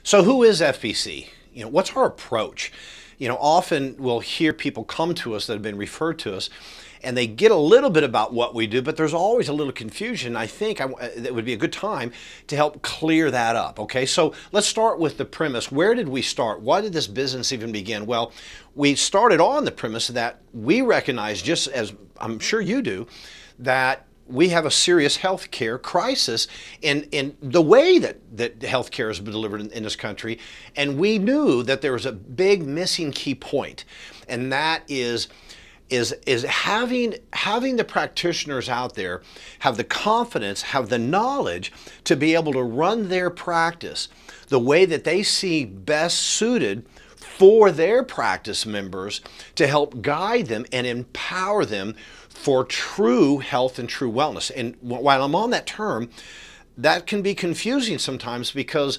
So who is FPC? What's our approach? Often we'll hear people come to us that have been referred to us, and they get a little bit about what we do, but there's always a little confusion. I think that would be a good time to help clear that up. Okay, so let's start with the premise. Where did we start? Why did this business even begin? Well, we started on the premise that we recognize, just as I'm sure you do, that we have a serious healthcare crisis in the way that healthcare has been delivered in this country. And we knew that there was a big missing key point, and that is having the practitioners out there have the confidence, have the knowledge to be able to run their practice the way that they see best suited for their practice members, to help guide them and empower them for true health and true wellness. And while I'm on that term, that can be confusing sometimes, because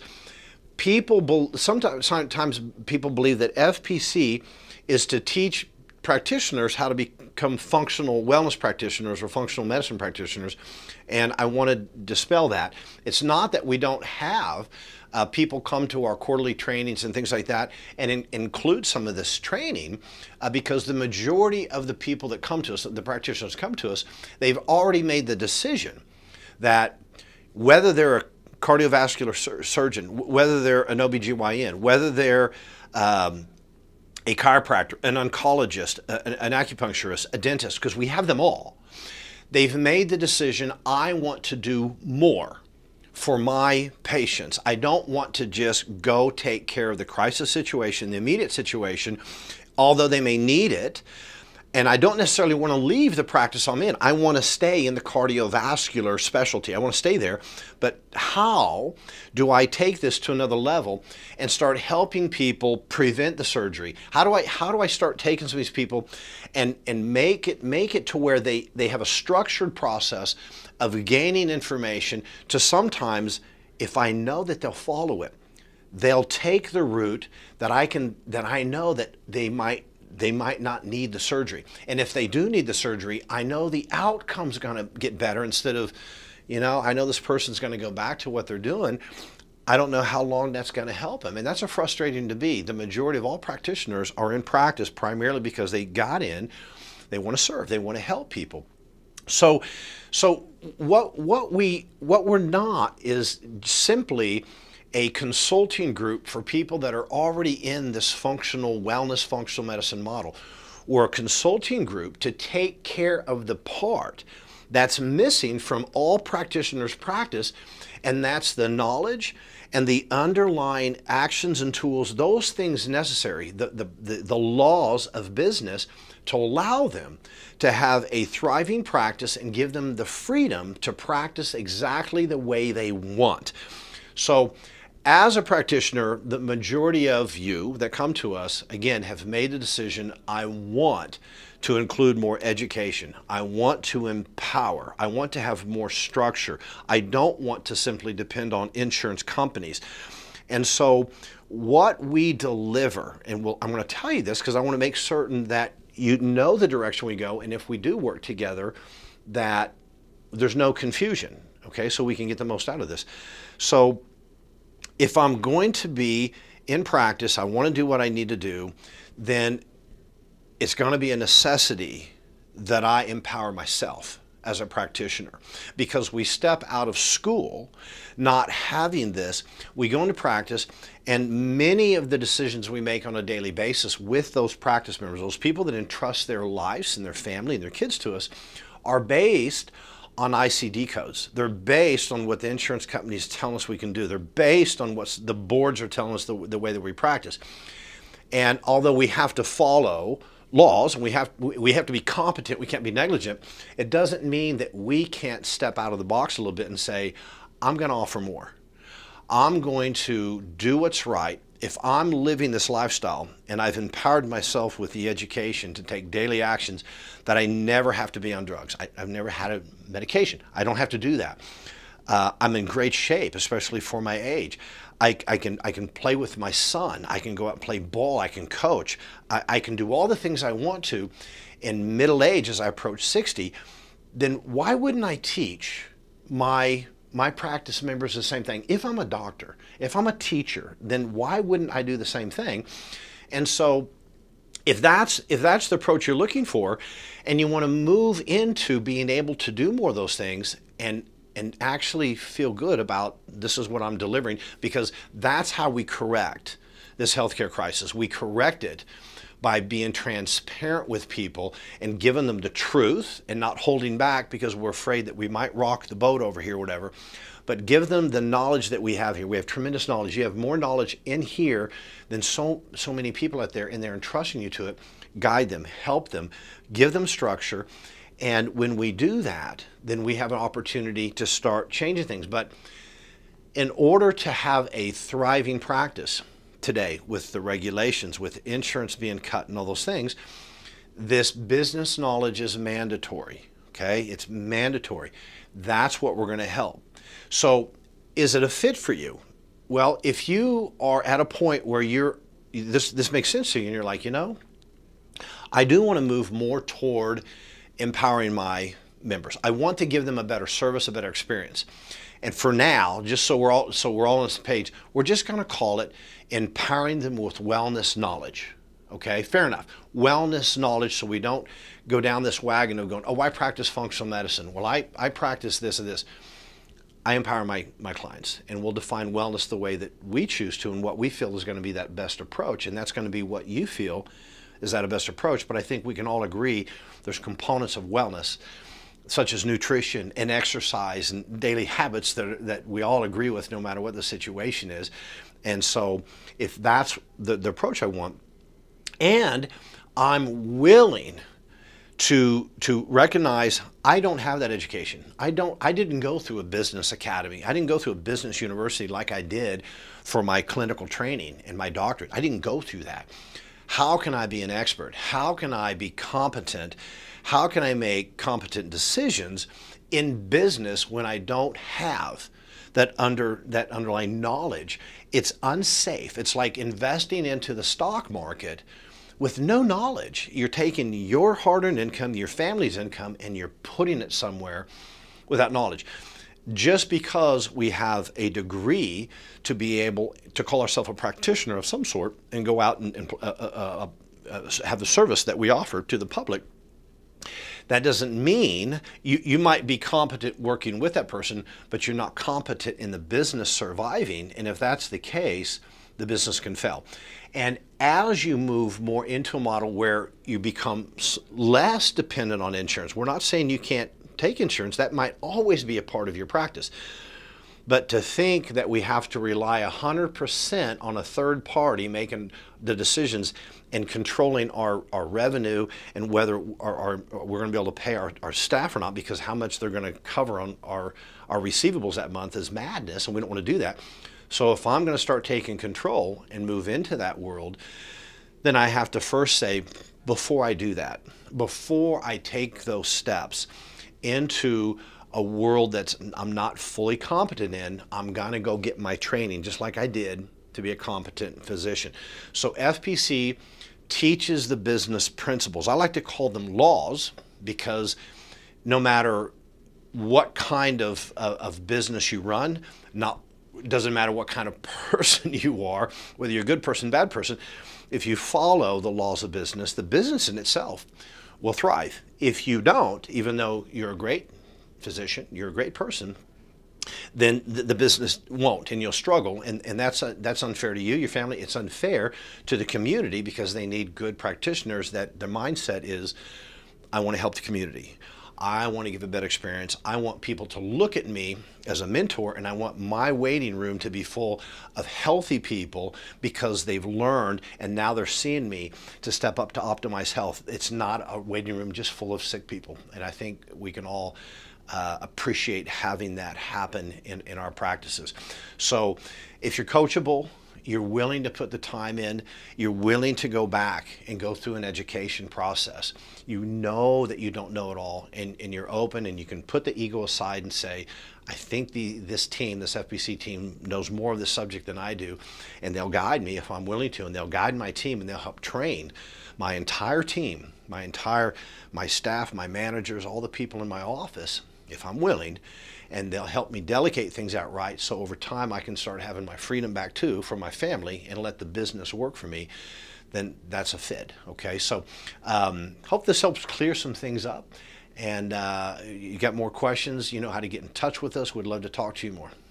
sometimes people believe that FPC is to teach practitioners how to become functional wellness practitioners or functional medicine practitioners. And I want to dispel that. It's not that we don't have people come to our quarterly trainings and things like that and include some of this training, because the majority of the people that come to us, the practitioners come to us, they've already made the decision that whether they're a cardiovascular surgeon, whether they're an OBGYN, whether they're a chiropractor, an oncologist, an acupuncturist, a dentist, because we have them all, they've made the decision, I want to do more for my patients. I don't want to just go take care of the crisis situation, the immediate situation, although they may need it. And I don't necessarily want to leave the practice I'm in. I want to stay in the cardiovascular specialty. I want to stay there. But how do I take this to another level and start helping people prevent the surgery? How do I start taking some of these people and make it to where they have a structured process of gaining information, to sometimes, if I know that they'll follow it, they'll take the route that I know that they might not need the surgery. And if they do need the surgery, I know the outcome's going to get better, instead of, I know this person's going to go back to what they're doing. I don't know how long that's going to help them. And that's a frustrating to be. The majority of all practitioners are in practice primarily because they got in, they want to serve, they want to help people. So what we're not is simply a consulting group for people that are already in this functional wellness, functional medicine model. We're a consulting group to take care of the part that's missing from all practitioners' practice, and that's the knowledge and the underlying actions and tools, those things necessary, the laws of business, to allow them to have a thriving practice and give them the freedom to practice exactly the way they want. So as a practitioner, the majority of you that come to us, again, have made a decision, I want to include more education. I want to empower. I want to have more structure. I don't want to simply depend on insurance companies. And so what we deliver, and I'm going to tell you this because I want to make certain that you know the direction we go, and if we do work together, that there's no confusion, okay, so we can get the most out of this. So if I'm going to be in practice, I want to do what I need to do, then it's going to be a necessity that I empower myself as a practitioner, because we step out of school not having this. We go into practice, and many of the decisions we make on a daily basis with those practice members, those people that entrust their lives and their family and their kids to us, are based on ICD codes. They're based on what the insurance companies tell us we can do. They're based on what the boards are telling us the way that we practice. And although we have to follow laws and we have to be competent, we can't be negligent, it doesn't mean that we can't step out of the box a little bit and say, I'm going to offer more. I'm going to do what's right. If I'm living this lifestyle and I've empowered myself with the education to take daily actions, that I never have to be on drugs. I've never had a medication. I don't have to do that. I'm in great shape, especially for my age. I can play with my son. I can go out and play ball. I can coach. I can do all the things I want to. In middle age, as I approach 60, then why wouldn't I teach my my practice members the same thing. If I'm a doctor, if I'm a teacher, then why wouldn't I do the same thing? And so if that's the approach you're looking for, and you want to move into being able to do more of those things and actually feel good about this is what I'm delivering, because that's how we correct this healthcare crisis. We correct it by being transparent with people and giving them the truth and not holding back because we're afraid that we might rock the boat over here or whatever. But give them the knowledge that we have here. We have tremendous knowledge. You have more knowledge in here than so many people out there, and they're entrusting you to it. Guide them, help them, give them structure. And when we do that, then we have an opportunity to start changing things. But in order to have a thriving practice today, with the regulations, with insurance being cut and all those things, this business knowledge is mandatory, okay? It's mandatory. That's what we're going to help. So is it a fit for you? Well, if you are at a point where this makes sense to you and you're like, you know, I do want to move more toward empowering my members. I want to give them a better service, a better experience. And for now, just so we're all on this page, we're just going to call it empowering them with wellness knowledge. Okay, fair enough. Wellness knowledge, so we don't go down this wagon of going, oh, I practice functional medicine. Well, I practice this and this. I empower my clients, and we'll define wellness the way that we choose to and what we feel is going to be that best approach. And that's going to be what you feel is that a best approach. But I think we can all agree there's components of wellness, such as nutrition and exercise and daily habits that we all agree with no matter what the situation is. And so if that's the approach I want, and I'm willing to recognize I don't have that education. I didn't go through a business academy. I didn't go through a business university like I did for my clinical training and my doctorate. I didn't go through that. How can I be an expert? How can I be competent? How can I make competent decisions in business when I don't have that underlying knowledge? It's unsafe. It's like investing into the stock market with no knowledge. You're taking your hard-earned income, your family's income, and you're putting it somewhere without knowledge. Just because we have a degree to be able to call ourselves a practitioner of some sort and go out and have the service that we offer to the public, that doesn't mean you might be competent working with that person, but you're not competent in the business surviving. And if that's the case, the business can fail. And as you move more into a model where you become less dependent on insurance, we're not saying you can't take insurance. That might always be a part of your practice. But to think that we have to rely 100% on a third party making the decisions and controlling our revenue and whether we're going to be able to pay our staff or not, because how much they're going to cover on our receivables that month, is madness, and we don't want to do that. So if I'm going to start taking control and move into that world, then I have to first say, before I do that, before I take those steps into a world that I'm not fully competent in, I'm going to go get my training, just like I did to be a competent physician. So FPC teaches the business principles. I like to call them laws, because no matter what kind of business you run, doesn't matter what kind of person you are, whether you're a good person, bad person, if you follow the laws of business, the business in itself will thrive. If you don't, even though you're a great physician, you're a great person, then the business won't, and you'll struggle, and that's unfair to you, your family. It's unfair to the community, because they need good practitioners that their mindset is, I want to help the community. I want to give a better experience. I want people to look at me as a mentor, and I want my waiting room to be full of healthy people because they've learned and now they're seeing me to step up to optimize health. It's not a waiting room just full of sick people. And I think we can all appreciate having that happen in our practices. So if you're coachable, you're willing to put the time in, you're willing to go back and go through an education process, you know that you don't know it all, and you're open, and you can put the ego aside and say, I think this FPC team knows more of this subject than I do, and they'll guide me if I'm willing to, and they'll guide my team, and they'll help train my entire team, my staff, my managers, all the people in my office, if I'm willing. and they'll help me delegate things out right, so over time I can start having my freedom back too for my family and let the business work for me, then that's a fit. Okay, so hope this helps clear some things up. And you got more questions, you know how to get in touch with us. We'd love to talk to you more.